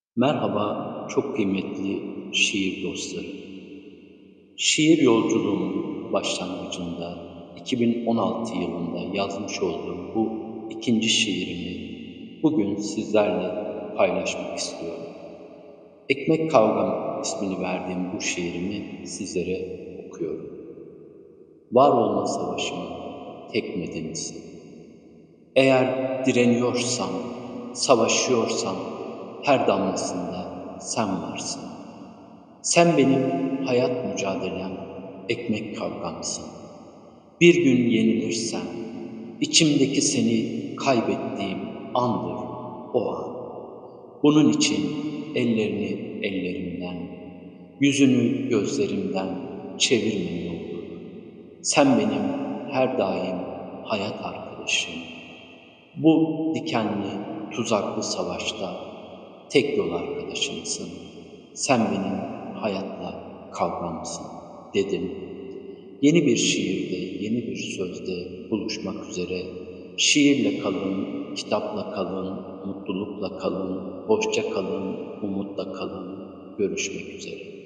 Merhaba, çok kıymetli şiir dostları. Şiir yolculuğumun başlangıcında 2016 yılında yazmış olduğum bu ikinci şiirimi bugün sizlerle paylaşmak istiyorum. Ekmek Kavgam ismini verdiğim bu şiirimi sizlere okuyorum. Var olma savaşımın tek nedenisi. Eğer direniyorsam, savaşıyorsam her damlasında sen varsın. Sen benim hayat mücadelem, ekmek kavgamsın. Bir gün yenilirsem, içimdeki seni kaybettiğim andır o an. Bunun için ellerini ellerimden, yüzünü gözlerimden çevirme ne olur. Sen benim her daim hayat arkadaşım. Bu dikenli, tuzaklı savaşta tek yol arkadaşımsın. Sen benim hayatla kavgamsın dedim. Yeni bir şiirde, yeni bir sözde buluşmak üzere. Şiirle kalın, kitapla kalın, mutlulukla kalın, hoşça kalın, umutla kalın. Görüşmek üzere.